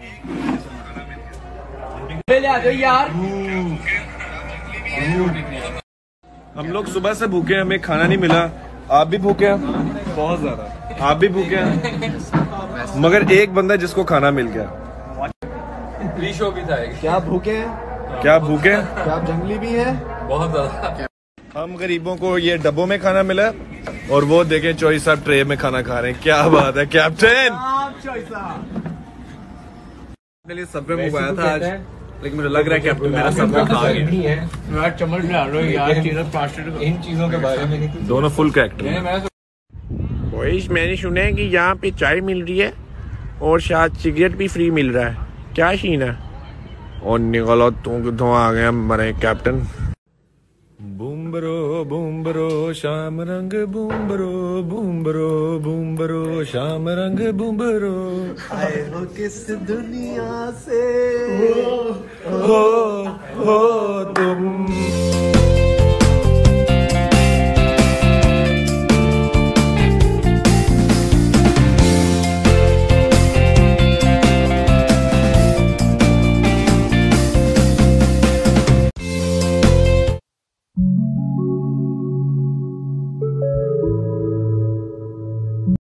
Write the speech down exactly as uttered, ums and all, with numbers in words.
यार हम लोग सुबह से भूखे हैं, हमें खाना नहीं मिला। आप भी भूखे हैं? बहुत ज्यादा। आप भी भूखे हैं? मगर एक बंदा जिसको खाना मिल गया। प्री शो भी था। क्या भूखे हैं? क्या भूखे हैं? क्या आप जंगली भी हैं? बहुत ज्यादा। हम गरीबों को ये डब्बों में खाना मिला और वो देखें चौई साहब ट्रे में खाना खा रहे हैं। क्या बात है कैप्टन। मेरे लिए सब में आया था आज, लेकिन मुझे लग रहा है कैप्टन मेरा सब खा गया। यार चम्मच डालो यार, चीज़ों प्लास्टिक इन चीजों के बारे में दोनों फुल कैरेक्टर। बॉयज मैंने सुना है कि यहाँ पे चाय मिल रही है और शायद सिगरेट भी फ्री मिल रहा है। क्या सीन है? और निकलो तुम कितों आ गए हमारे कैप्टन। बूमबरो बूमबरो शाम रंग बूमबरो बूमबरो बूमबरो शाम रंग बूमबरो। आए हो किस दुनिया से हो हो तुम